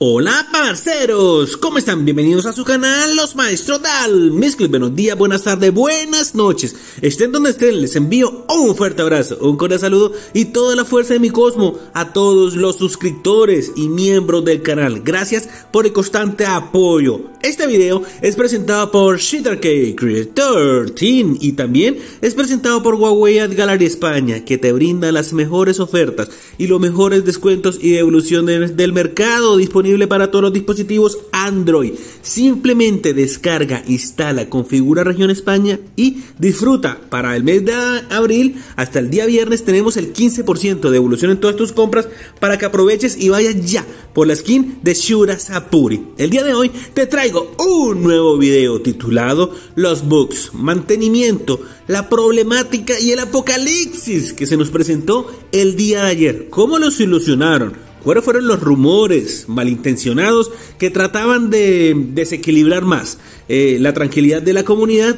Hola parceros, ¿cómo están? Bienvenidos a su canal Los Maestros Dal. Buenos días, buenas tardes, buenas noches. Estén donde estén, les envío un fuerte abrazo, un cordial saludo y toda la fuerza de mi cosmo a todos los suscriptores y miembros del canal. Gracias por el constante apoyo. Este video es presentado por Shitarcade Creator Team y también es presentado por Huawei Gallery España, que te brinda las mejores ofertas y los mejores descuentos y devoluciones del mercado disponible para todos los dispositivos Android. Simplemente descarga, instala, configura región España y disfruta. Para el mes de abril hasta el día viernes tenemos el 15% de devolución en todas tus compras para que aproveches y vayas ya por la skin de Shura Sapuri. El día de hoy te traigo un nuevo video titulado Los bugs, mantenimiento, la problemática y el apocalipsis que se nos presentó el día de ayer. ¿Cómo los solucionaron? ¿Cuáles fueron los rumores malintencionados que trataban de desequilibrar más la tranquilidad de la comunidad?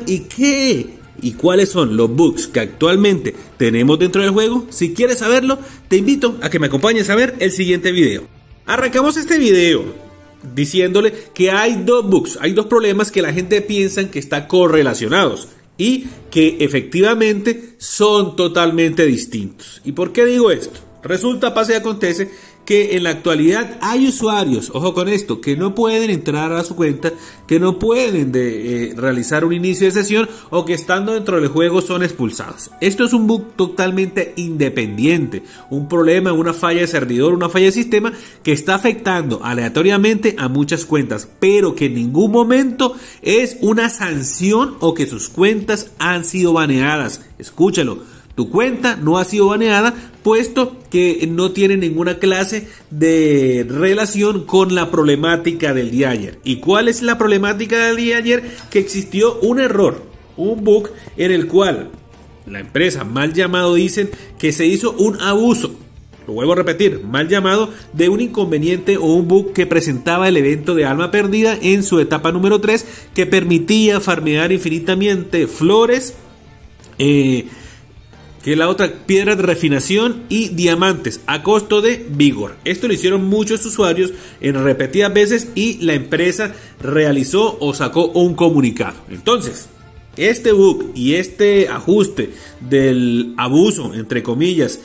¿Y cuáles son los bugs que actualmente tenemos dentro del juego? Si quieres saberlo, te invito a que me acompañes a ver el siguiente video. Arrancamos este video diciéndole que hay dos bugs, hay dos problemas que la gente piensa que están correlacionados y que efectivamente son totalmente distintos. ¿Y por qué digo esto? Resulta, pasa y acontece que en la actualidad hay usuarios, ojo con esto, que no pueden entrar a su cuenta, que no pueden realizar un inicio de sesión o que estando dentro del juego son expulsados. Esto es un bug totalmente independiente, un problema, una falla de servidor, una falla de sistema que está afectando aleatoriamente a muchas cuentas, pero que en ningún momento es una sanción o que sus cuentas han sido baneadas. Escúchalo. Tu cuenta no ha sido baneada, puesto que no tiene ninguna clase de relación con la problemática del día de ayer. ¿Y cuál es la problemática del día de ayer? Que existió un error, un bug en el cual la empresa mal llamado dicen que se hizo un abuso. Lo vuelvo a repetir, mal llamado, de un inconveniente o un bug que presentaba el evento de alma perdida en su etapa número 3, que permitía farmear infinitamente flores, que la otra, piedra de refinación y diamantes a costo de vigor. Esto lo hicieron muchos usuarios en repetidas veces y la empresa realizó o sacó un comunicado. Entonces, este bug y este ajuste del abuso, entre comillas,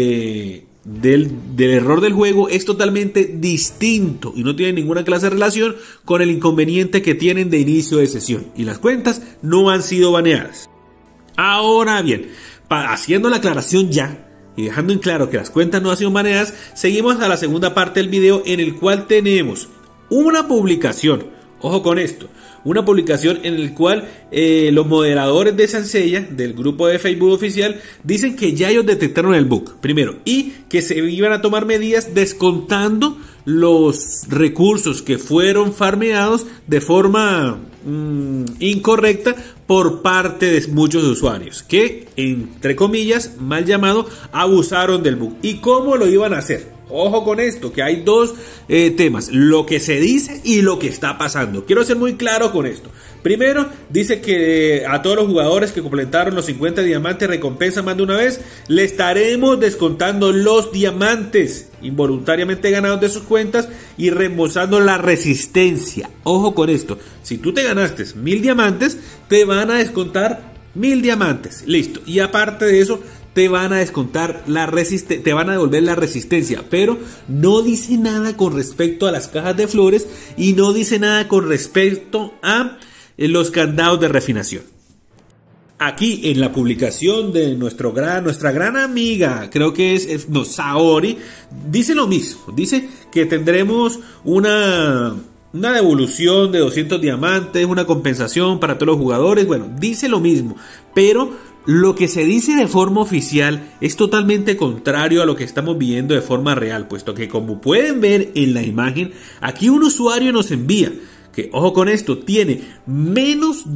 del error del juego es totalmente distinto y no tiene ninguna clase de relación con el inconveniente que tienen de inicio de sesión. Y las cuentas no han sido baneadas. Ahora bien, haciendo la aclaración ya y dejando en claro que las cuentas no han sido baneadas, seguimos a la segunda parte del video en el cual tenemos una publicación, ojo con esto, una publicación en el cual los moderadores de Sansella, del grupo de Facebook oficial, dicen que ya ellos detectaron el bug, primero, y que se iban a tomar medidas descontando los recursos que fueron farmeados de forma incorrecta por parte de muchos usuarios que, entre comillas, mal llamado, abusaron del bug. ¿Y cómo lo iban a hacer? Ojo con esto, que hay dos temas, lo que se dice y lo que está pasando. Quiero ser muy claro con esto. Primero, dice que a todos los jugadores que completaron los 50 diamantes recompensa más de una vez, le estaremos descontando los diamantes involuntariamente ganados de sus cuentas y reembolsando la resistencia. Ojo con esto, si tú te ganaste 1000 diamantes, te van a descontar 1000 diamantes, listo. Y aparte de eso, te van a descontar te van a devolver la resistencia, pero no dice nada con respecto a las cajas de flores y no dice nada con respecto a los candados de refinación. Aquí en la publicación de nuestra gran amiga, creo que es Saori, dice lo mismo, dice que tendremos una devolución de 200 diamantes, una compensación para todos los jugadores, bueno, dice lo mismo, pero lo que se dice de forma oficial es totalmente contrario a lo que estamos viendo de forma real, puesto que, como pueden ver en la imagen, aquí un usuario nos envía que, ojo con esto, tiene menos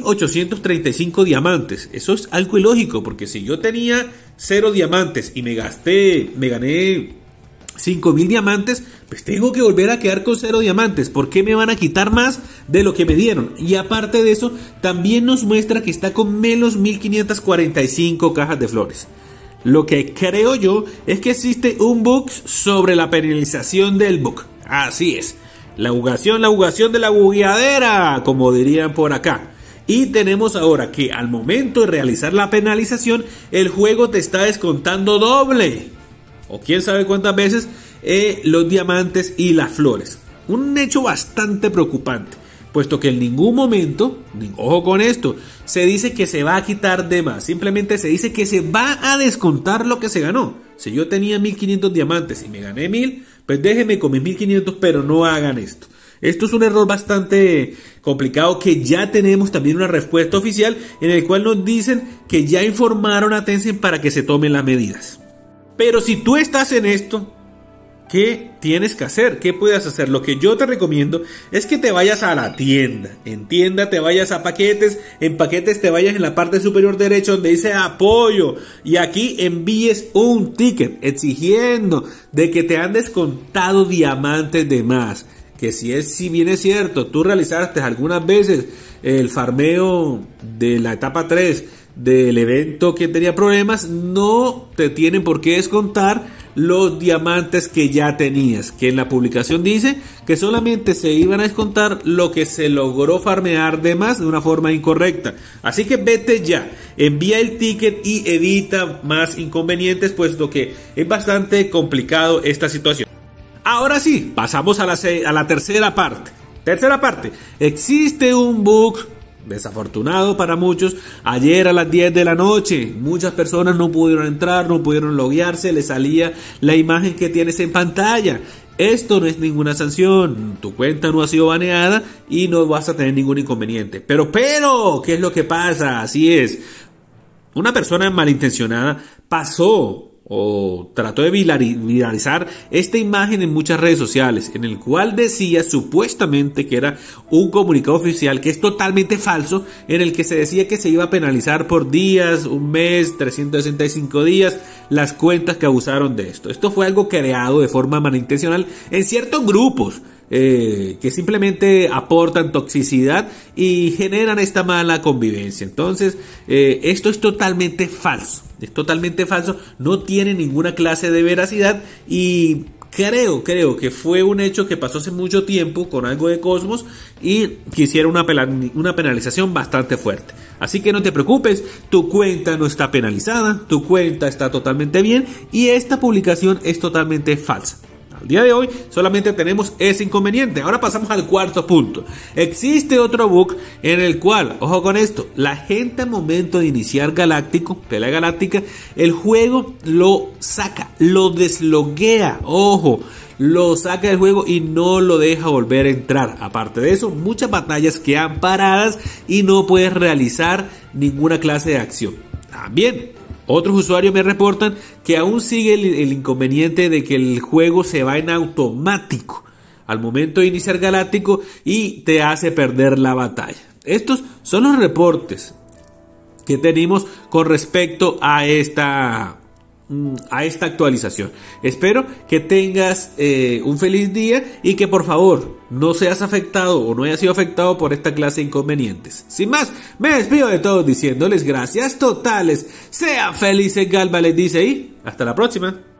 2835 diamantes. Eso es algo ilógico, porque si yo tenía 0 diamantes y me gané 5000 diamantes, pues tengo que volver a quedar con 0 diamantes. ¿Por qué me van a quitar más de lo que me dieron? Y aparte de eso, también nos muestra que está con menos 1545 cajas de flores. Lo que creo yo es que existe un bug sobre la penalización del bug. Así es, la jugación de la bugueadera, como dirían por acá. Y tenemos ahora que al momento de realizar la penalización, el juego te está descontando doble, o quién sabe cuántas veces, los diamantes y las flores. Un hecho bastante preocupante, puesto que en ningún momento, ojo con esto, se dice que se va a quitar de más. Simplemente se dice que se va a descontar lo que se ganó. Si yo tenía 1500 diamantes y me gané 1000, pues déjenme con mis 1500, pero no hagan esto. Esto es un error bastante complicado, que ya tenemos también una respuesta oficial en el cual nos dicen que ya informaron a Tencent para que se tomen las medidas. Pero si tú estás en esto, ¿qué tienes que hacer? ¿Qué puedes hacer? Lo que yo te recomiendo es que te vayas a la tienda. En tienda te vayas a paquetes. En paquetes te vayas en la parte superior derecha donde dice apoyo. Y aquí envíes un ticket exigiendo de que te han descontado diamantes de más. Que si bien es cierto, tú realizaste algunas veces el farmeo de la etapa 3 del evento que tenía problemas, no te tienen por qué descontar los diamantes que ya tenías, que en la publicación dice que solamente se iban a descontar lo que se logró farmear de más de una forma incorrecta. Así que vete ya, envía el ticket y evita más inconvenientes, puesto que es bastante complicado esta situación. Ahora sí, pasamos a la tercera parte. Tercera parte, existe un bug desafortunado para muchos. Ayer a las 10 de la noche muchas personas no pudieron entrar, no pudieron loguearse, les salía la imagen que tienes en pantalla. Esto no es ninguna sanción, tu cuenta no ha sido baneada y no vas a tener ningún inconveniente. Pero, ¿qué es lo que pasa? Así es, una persona malintencionada pasó o trató de viralizar esta imagen en muchas redes sociales, en el cual decía supuestamente que era un comunicado oficial, que es totalmente falso, en el que se decía que se iba a penalizar por días, un mes, 365 días, las cuentas que abusaron de esto. Esto fue algo creado de forma malintencional en ciertos grupos que simplemente aportan toxicidad y generan esta mala convivencia. Entonces, esto es totalmente falso. Es totalmente falso, no tiene ninguna clase de veracidad y creo que fue un hecho que pasó hace mucho tiempo con algo de Cosmos y quisiera una penalización bastante fuerte. Así que no te preocupes, tu cuenta no está penalizada, tu cuenta está totalmente bien y esta publicación es totalmente falsa. Al día de hoy solamente tenemos ese inconveniente. Ahora pasamos al cuarto punto. Existe otro bug en el cual, ojo con esto, la gente al momento de iniciar pelea galáctica, el juego lo saca, lo desloguea, ojo, lo saca del juego y no lo deja volver a entrar. Aparte de eso, muchas batallas quedan paradas y no puedes realizar ninguna clase de acción. También otros usuarios me reportan que aún sigue el inconveniente de que el juego se va en automático al momento de iniciar Galáctico y te hace perder la batalla. Estos son los reportes que tenemos con respecto a esta actualización. Espero que tengas un feliz día y que por favor no seas afectado o no hayas sido afectado por esta clase de inconvenientes. Sin más, me despido de todos diciéndoles gracias totales. Sean felices, Galba les dice, y hasta la próxima.